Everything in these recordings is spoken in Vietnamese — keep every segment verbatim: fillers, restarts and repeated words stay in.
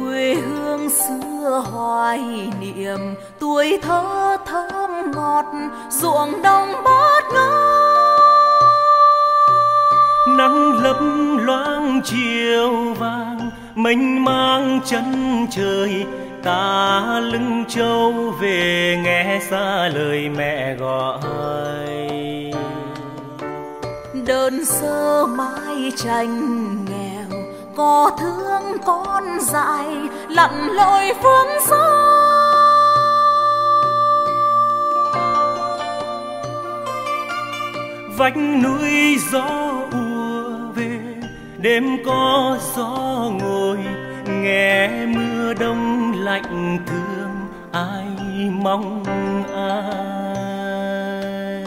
quê hương xưa hoài niệm, tuổi thơ thơm ngọt ruộng đồng bát ngát. Nắng lấp loáng chiều vàng mênh mang chân trời, ta lưng trâu về nghe xa lời mẹ gọi. Đơn sơ mái tranh nghèo, có thương con dại lặn lội phương xa. Vách núi gió ùa về, đêm có gió ngồi, nghe mưa đông lạnh thương ai mong ai.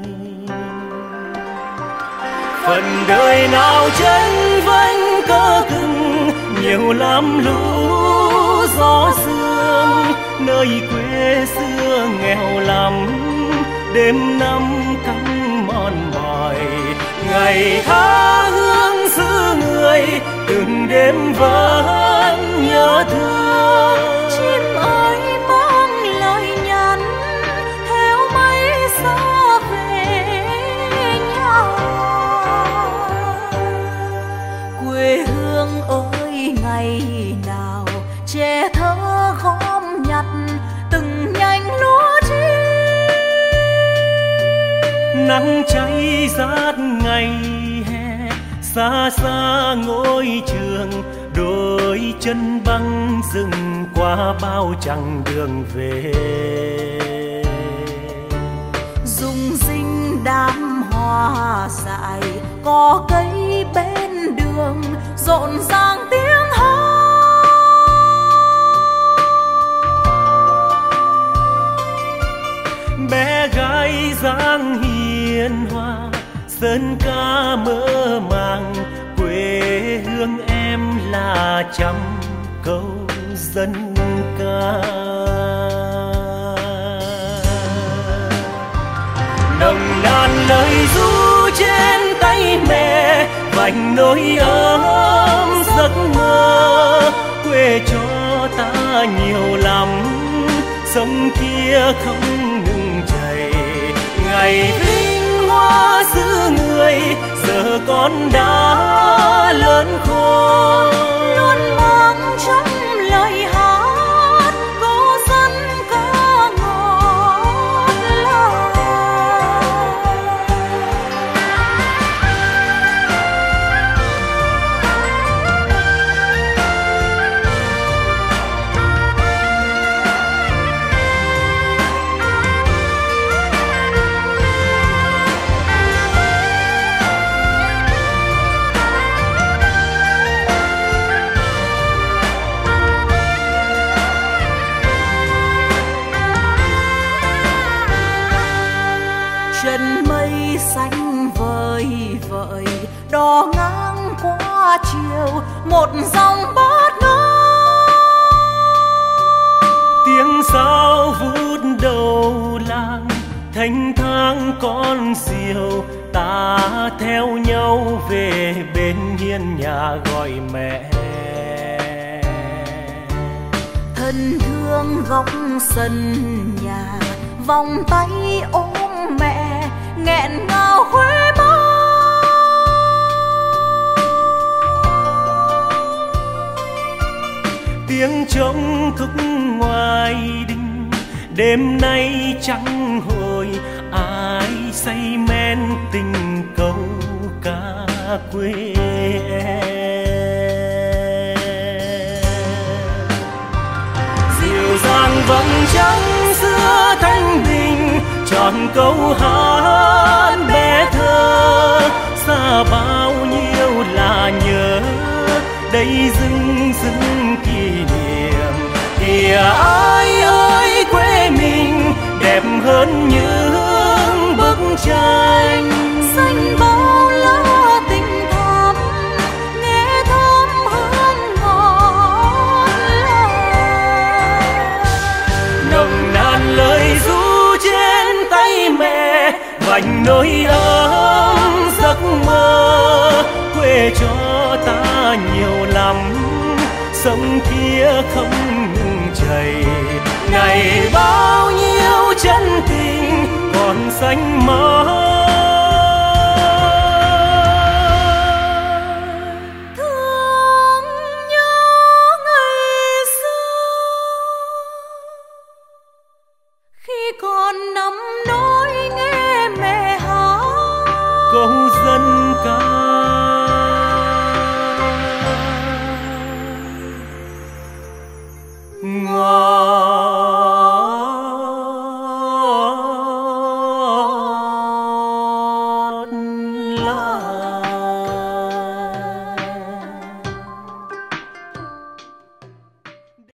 Phần đời nào tranh vanh cơ cứng, nhiều lắm lũ gió sương, nơi quê xưa nghèo lắm, đêm năm căng mòn mỏi. Ngày tha hương xứ người, từng đêm vẫn nhớ thương. Chim ơi mang lời nhắn, theo mây xa về nhà. Quê hương ơi ngày nào trẻ thơ gom nhặt từng nhành lúa chín. Nắng cháy rát ngày hè, xa xa ngôi trường, đôi chân băng rừng qua bao chặng đường về. Rung rinh đám hoa dại, có cây bên đường rộn ràng tiếng hát. Bé gái dáng hiền hòa, sơn ca mơ màng, quê hương em là trăm câu dân ca. Nồng nàn lời ru trên tay mẹ, vành nỗi ấm giấc mơ. Quê cho ta nhiều lắm, sông kia không ngừng chảy. Ngày vinh hoa xứ người, giờ con đã lớn khôn. Luôn mang trong lời hát cô dân ca ngọt lành. Chân mây xanh vời vợi đò ngang qua chiều, một dòng bát ngát. Tiếng sao vút đầu làng, thanh thang con diều, ta theo nhau về bên hiên nhà gọi mẹ. Thân thương góc sân nhà, vòng tay ôm mẹ nghẹn ngào khuê mắt. Tiếng trống thúc ngoài đình, đêm nay trắng hồi, ai say men tình câu ca quê em. Dịu dàng vầng trăng xưa thanh bình, tròn câu hát bé thơ. Xa bao nhiêu là nhớ, đây dưng dưng kỷ niệm. Kìa ai ơi quê mình, đẹp hơn những bức tranh. Xanh bao la tình thắm, nghe thơm hương ngọt lành. Nồng nàn lời ru trên tay mẹ, vành nỗi ấm giấc mơ. Quê cho ta nhiều lắm, sông kia nghĩa không ngừng chảy. Ngày bao nhiêu chân tình còn xanh mãi. Thương nhớ ngày xưa khi còn nằm nỗi nghe mẹ hát câu dân ca. Ngọt lạ.